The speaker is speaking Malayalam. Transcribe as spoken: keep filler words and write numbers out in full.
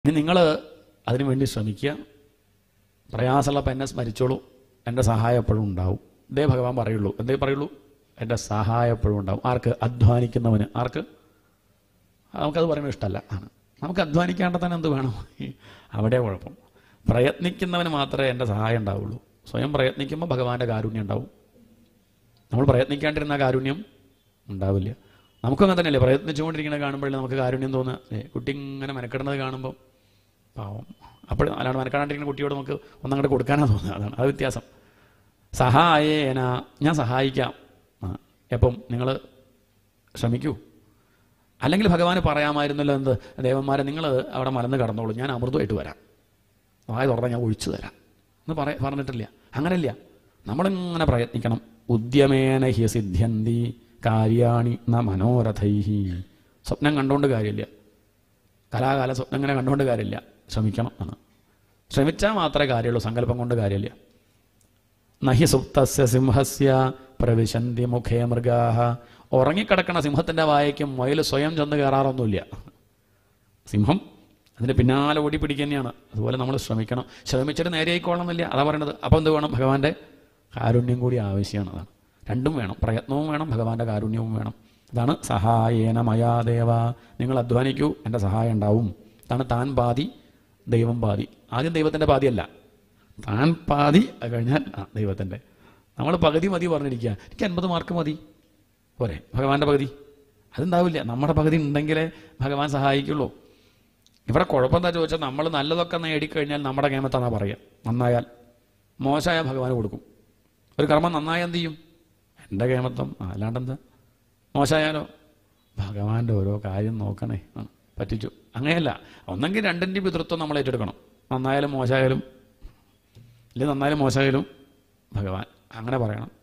ഇനി നിങ്ങൾ അതിനു വേണ്ടി ശ്രമിക്കുക. പ്രയാസമുള്ളപ്പോൾ എന്നെ സ്മരിച്ചോളൂ, എൻ്റെ സഹായം എപ്പോഴും ഉണ്ടാവും. ഇതേ ഭഗവാൻ പറയുള്ളൂ. എന്തേ പറയുള്ളൂ? എൻ്റെ സഹായം എപ്പോഴും ഉണ്ടാവും. ആർക്ക്? അധ്വാനിക്കുന്നവന്. ആർക്ക്? നമുക്കത് പറയുന്നത് ഇഷ്ടമല്ല ആണ്. നമുക്ക് അധ്വാനിക്കാണ്ട് തന്നെ എന്ത് വേണം? അവിടെ കുഴപ്പം. പ്രയത്നിക്കുന്നവന് മാത്രമേ എൻ്റെ സഹായം ഉണ്ടാവുള്ളൂ. സ്വയം പ്രയത്നിക്കുമ്പോൾ ഭഗവാന്റെ കാരുണ്യം ഉണ്ടാവും. നമ്മൾ പ്രയത്നിക്കാണ്ടിരുന്ന കാരുണ്യം ഉണ്ടാവില്ല. നമുക്കങ്ങനെ തന്നെയല്ലേ, പ്രയത്നിച്ചുകൊണ്ടിരിക്കുന്നത് കാണുമ്പോഴേ നമുക്ക് കാരുണ്യം തോന്നുക. ഏ കുട്ടി ഇങ്ങനെ മെനക്കെടുന്നത് കാണുമ്പോൾ പാവം. അപ്പോൾ അല്ലാണ്ട് മെനക്കെടാണ്ടിരിക്കുന്ന കുട്ടിയോട് നമുക്ക് ഒന്നങ്ങോട്ട് കൊടുക്കാനാണ് തോന്നുന്നത്. അതാണ് അത് വ്യത്യാസം. സഹായേന, ഞാൻ സഹായിക്കാം. ആ എപ്പം? നിങ്ങൾ ശ്രമിക്കൂ. അല്ലെങ്കിൽ ഭഗവാന് പറയാമായിരുന്നല്ലോ, എന്ത് ദേവന്മാരെ നിങ്ങൾ അവിടെ മലന്ന് കടന്നോളൂ, ഞാൻ അമൃതമായിട്ട് വരാം, വായ തുറന്നാൽ ഞാൻ ഒഴിച്ചു തരാം എന്ന് പറ പറഞ്ഞിട്ടില്ല. അങ്ങനെയല്ല, നമ്മളിങ്ങനെ പ്രയത്നിക്കണം. ഉദ്യമേന ഹി സിദ്ധ്യന്തി കാര്യാണി ന മനോരഥൈ. സ്വപ്നം കണ്ടുകൊണ്ട് കാര്യമില്ല, കലാകാല സ്വപ്നം ഇങ്ങനെ കണ്ടുകൊണ്ട് കാര്യമില്ല. ശ്രമിക്കണം ആണ്. ശ്രമിച്ചാൽ മാത്രമേ കാര്യമുള്ളൂ, സങ്കല്പം കൊണ്ട് കാര്യമില്ല. നഹി സുപ്തസ്യ സിംഹസ്യ പ്രവിശന്തി മുഖേ മൃഗാഹ. ഉറങ്ങിക്കിടക്കണ സിംഹത്തിൻ്റെ വായയ്ക്കും മുയൽ സ്വയം ചെന്ന് കയറാറൊന്നുമില്ല. സിംഹം അതിൻ്റെ പിന്നാലെ ഓടി പിടിക്കുക തന്നെയാണ്. അതുപോലെ നമ്മൾ ശ്രമിക്കണം. ശ്രമിച്ചിട്ട് നേരെ ആയിക്കോളണമെന്നില്ല, അതാ പറയണത്. അപ്പോൾ എന്ത് വേണം? ഭഗവാന്റെ കാരുണ്യം കൂടി ആവശ്യമാണ്. അതാണ്, രണ്ടും വേണം. പ്രയത്നവും വേണം, ഭഗവാന്റെ കാരുണ്യവും വേണം. ഇതാണ് സഹായേന മയാ ദേവ. നിങ്ങൾ അധ്വാനിക്കൂ, എൻ്റെ സഹായം ഉണ്ടാവും. ഇതാണ് താൻ പാതി ദൈവം പാതി. ആദ്യം ദൈവത്തിൻ്റെ പാതിയല്ല, താൻ പാതി, അത് കഴിഞ്ഞാൽ ആ ദൈവത്തിൻ്റെ. നമ്മൾ പകുതി മതി പറഞ്ഞിരിക്കുക. എനിക്ക് അൻപത് മാർക്ക് മതി പോരെ, ഭഗവാന്റെ പകുതി അതുണ്ടാവില്ല. നമ്മുടെ പകുതി ഉണ്ടെങ്കിലേ ഭഗവാൻ സഹായിക്കുള്ളൂ. ഇവിടെ കുഴപ്പമെന്താ ചോദിച്ചാൽ, നമ്മൾ നല്ലതൊക്കെ നേടിക്കഴിഞ്ഞാൽ നമ്മുടെ കേമത്താണെന്നാണ് പറയുക. നന്നായാൽ, മോശമായ ഭഗവാന് കൊടുക്കും. ഒരു കർമ്മം നന്നായാൽ എന്ത് ചെയ്യും? എൻ്റെ കേമത്വം. അല്ലാണ്ടെന്താ? മോശമായാലോ? ഭഗവാന്റെ ഓരോ കാര്യം നോക്കണേ. ആ പറ്റിച്ചു. അങ്ങനെയല്ല, ഒന്നെങ്കിൽ രണ്ടിൻ്റെ പിതൃത്വം നമ്മൾ ഏറ്റെടുക്കണം. നന്നായാലും മോശമായാലും, ഇല്ലെങ്കിൽ നന്നായാലും മോശമായാലും ഭഗവാൻ. അങ്ങനെ പറയണം.